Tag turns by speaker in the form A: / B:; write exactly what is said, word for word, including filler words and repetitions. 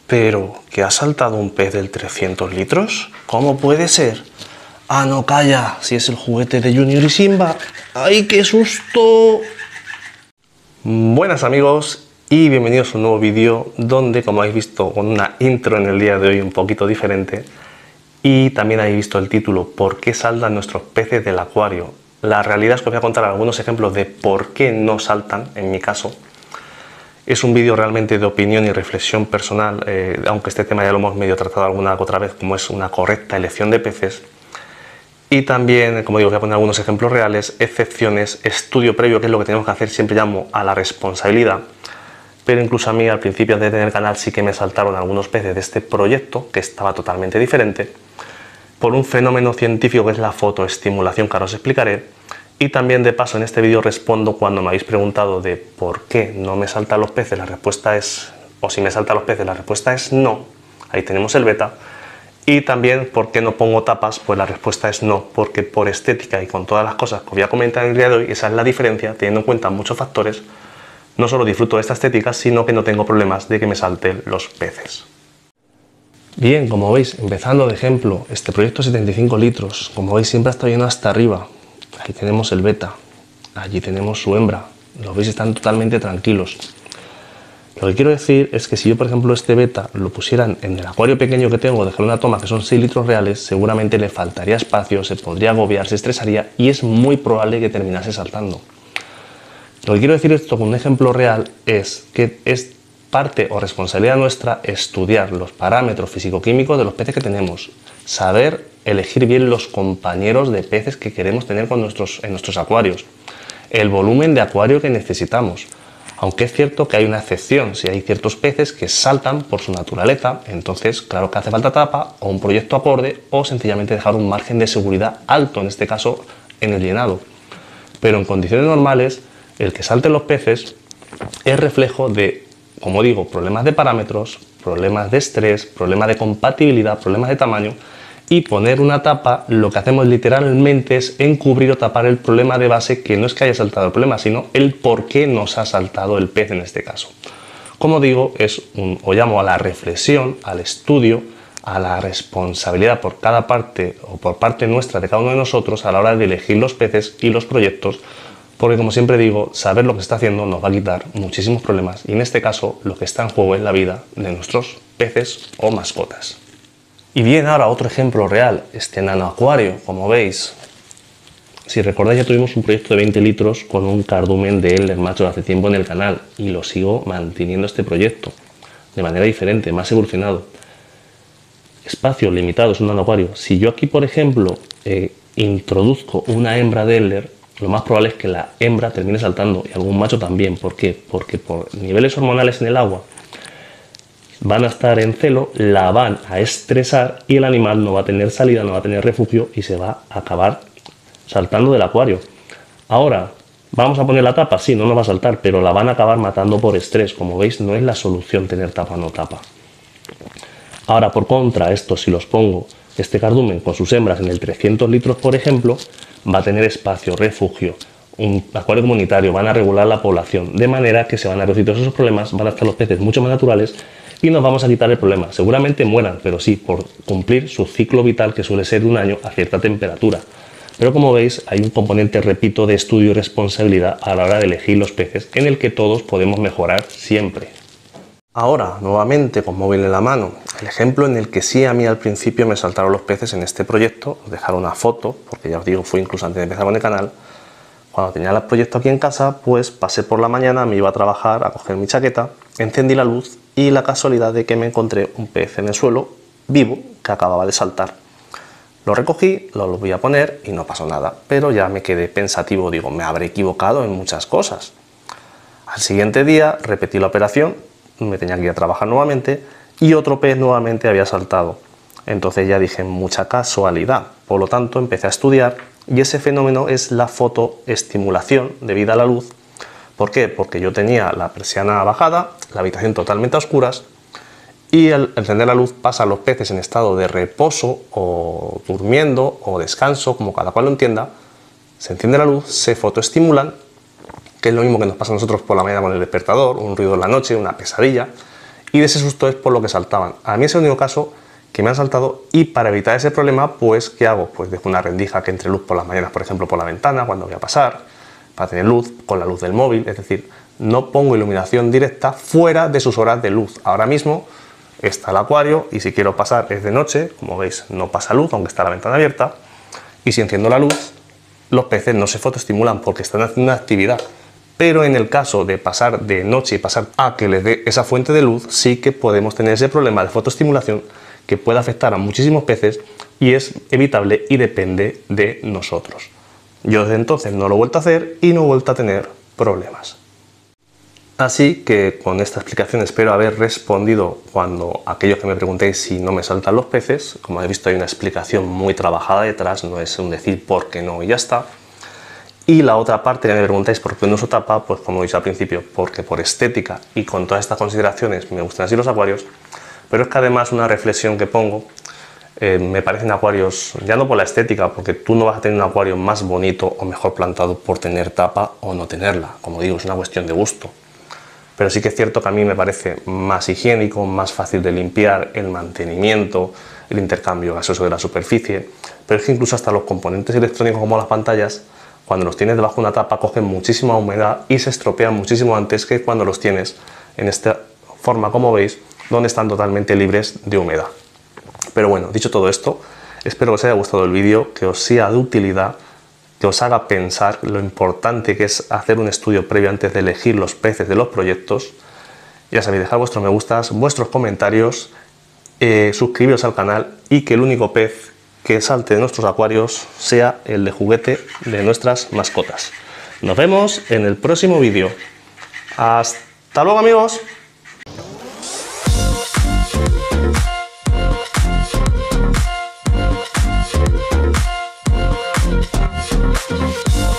A: ¿Pero que ha saltado un pez del trescientos litros? ¿Cómo puede ser? ¡Ah, no, calla! Si es el juguete de Junior y Simba. ¡Ay, qué susto! Buenas amigos y bienvenidos a un nuevo vídeo donde, como habéis visto, con una intro en el día de hoy un poquito diferente, y también habéis visto el título ¿Por qué saltan nuestros peces del acuario? La realidad es que os voy a contar algunos ejemplos de por qué no saltan, en mi caso. Es un vídeo realmente de opinión y reflexión personal, eh, aunque este tema ya lo hemos medio tratado alguna otra vez, como es una correcta elección de peces. Y también, como digo, voy a poner algunos ejemplos reales, excepciones, estudio previo, que es lo que tenemos que hacer, siempre llamo a la responsabilidad. Pero incluso a mí, al principio de tener el canal, sí que me saltaron algunos peces de este proyecto, que estaba totalmente diferente, por un fenómeno científico que es la fotoestimulación, que ahora os explicaré. Y también, de paso, en este vídeo respondo cuando me habéis preguntado de por qué no me saltan los peces, la respuesta es, o si me saltan los peces, la respuesta es no. Ahí tenemos el beta. Y también, ¿por qué no pongo tapas? Pues la respuesta es no, porque por estética y con todas las cosas que os voy a comentar en el día de hoy, esa es la diferencia, teniendo en cuenta muchos factores. No solo disfruto de esta estética, sino que no tengo problemas de que me salten los peces. Bien, como veis, empezando de ejemplo, este proyecto setenta y cinco litros, como veis siempre está lleno hasta arriba. Aquí tenemos el beta, allí tenemos su hembra, los veis, están totalmente tranquilos. Lo que quiero decir es que si yo, por ejemplo, este beta lo pusieran en el acuario pequeño que tengo, dejar una toma que son seis litros reales, seguramente le faltaría espacio, se podría agobiar, se estresaría y es muy probable que terminase saltando. Lo que quiero decir esto con un ejemplo real es que es parte o responsabilidad nuestra estudiar los parámetros físico-químicos de los peces que tenemos, saber elegir bien los compañeros de peces que queremos tener con nuestros, en nuestros acuarios, el volumen de acuario que necesitamos. Aunque es cierto que hay una excepción, si hay ciertos peces que saltan por su naturaleza, entonces claro que hace falta tapa o un proyecto acorde o sencillamente dejar un margen de seguridad alto, en este caso en el llenado. Pero en condiciones normales, el que salten los peces es reflejo de, como digo, problemas de parámetros, problemas de estrés, problemas de compatibilidad, problemas de tamaño. Y poner una tapa, lo que hacemos literalmente es encubrir o tapar el problema de base, que no es que haya saltado el problema, sino el por qué nos ha saltado el pez en este caso. Como digo, es un, o llamo a la reflexión, al estudio, a la responsabilidad por cada parte o por parte nuestra de cada uno de nosotros a la hora de elegir los peces y los proyectos, porque como siempre digo, saber lo que se está haciendo nos va a quitar muchísimos problemas y en este caso lo que está en juego es la vida de nuestros peces o mascotas. Y bien, ahora otro ejemplo real, este nano acuario, como veis. Si recordáis, ya tuvimos un proyecto de veinte litros con un cardumen de Elder macho hace tiempo en el canal y lo sigo manteniendo este proyecto de manera diferente, más evolucionado. Espacio limitado, es un nano acuario. Si yo aquí, por ejemplo, eh, introduzco una hembra de Elder, lo más probable es que la hembra termine saltando y algún macho también. ¿Por qué? Porque por niveles hormonales en el agua van a estar en celo, la van a estresar y el animal no va a tener salida, no va a tener refugio y se va a acabar saltando del acuario. Ahora, ¿vamos a poner la tapa? Sí, no nos va a saltar, pero la van a acabar matando por estrés. Como veis, no es la solución tener tapa o no tapa. Ahora, por contra, esto si los pongo, este cardumen con sus hembras en el trescientos litros, por ejemplo, va a tener espacio, refugio, un acuario comunitario, van a regular la población, de manera que se van a reducir todos esos problemas, van a estar los peces mucho más naturales y nos vamos a quitar el problema. Seguramente mueran, pero sí, por cumplir su ciclo vital, que suele ser de un año a cierta temperatura. Pero como veis, hay un componente, repito, de estudio y responsabilidad a la hora de elegir los peces, en el que todos podemos mejorar siempre. Ahora, nuevamente, con móvil en la mano, el ejemplo en el que sí a mí al principio me saltaron los peces en este proyecto. Os dejaré una foto, porque ya os digo, fue incluso antes de empezar con el canal. Cuando tenía el proyecto aquí en casa, pues pasé por la mañana, me iba a trabajar, a coger mi chaqueta, encendí la luz y la casualidad de que me encontré un pez en el suelo, vivo, que acababa de saltar. Lo recogí, lo voy a poner y no pasó nada, pero ya me quedé pensativo, digo, me habré equivocado en muchas cosas. Al siguiente día repetí la operación, me tenía que ir a trabajar nuevamente y otro pez nuevamente había saltado. Entonces ya dije, mucha casualidad, por lo tanto empecé a estudiar y ese fenómeno es la fotoestimulación debida a la luz. ¿Por qué? Porque yo tenía la persiana bajada, la habitación totalmente a oscuras y al encender la luz pasan los peces en estado de reposo o durmiendo o descanso, como cada cual lo entienda. Se enciende la luz, se fotoestimulan, que es lo mismo que nos pasa a nosotros por la mañana con el despertador, un ruido en la noche, una pesadilla, y de ese susto es por lo que saltaban. A mí es el único caso que me han saltado, y para evitar ese problema, pues ¿qué hago? Pues dejo una rendija que entre luz por las mañanas, por ejemplo, por la ventana cuando voy a pasar, para tener luz con la luz del móvil. Es decir, no pongo iluminación directa fuera de sus horas de luz. Ahora mismo está el acuario y si quiero pasar es de noche, como veis no pasa luz aunque está la ventana abierta, y si enciendo la luz los peces no se fotoestimulan porque están haciendo una actividad. Pero en el caso de pasar de noche y pasar a que les dé esa fuente de luz, sí que podemos tener ese problema de fotoestimulación que puede afectar a muchísimos peces, y es evitable y depende de nosotros. Yo desde entonces no lo he vuelto a hacer y no he vuelto a tener problemas. Así que con esta explicación espero haber respondido cuando aquellos que me preguntéis si no me saltan los peces. Como habéis visto, hay una explicación muy trabajada detrás, no es un decir por qué no y ya está. Y la otra parte que me preguntáis por qué no uso tapa, pues como he dicho al principio, porque por estética y con todas estas consideraciones me gustan así los acuarios, pero es que además una reflexión que pongo, eh, me parecen acuarios, ya no por la estética, porque tú no vas a tener un acuario más bonito o mejor plantado por tener tapa o no tenerla, como digo, es una cuestión de gusto. Pero sí que es cierto que a mí me parece más higiénico, más fácil de limpiar, el mantenimiento, el intercambio gaseoso de la superficie, pero es que incluso hasta los componentes electrónicos como las pantallas, cuando los tienes debajo de una tapa cogen muchísima humedad y se estropean muchísimo antes que cuando los tienes en esta forma, como veis, donde están totalmente libres de humedad. Pero bueno, dicho todo esto, espero que os haya gustado el vídeo, que os sea de utilidad, que os haga pensar lo importante que es hacer un estudio previo antes de elegir los peces de los proyectos. Ya sabéis, dejad vuestros me gustas, vuestros comentarios, eh, suscribiros al canal, y que el único pez que salte de nuestros acuarios sea el de juguete de nuestras mascotas. Nos vemos en el próximo vídeo. ¡Hasta luego, amigos!
B: We'll be right back.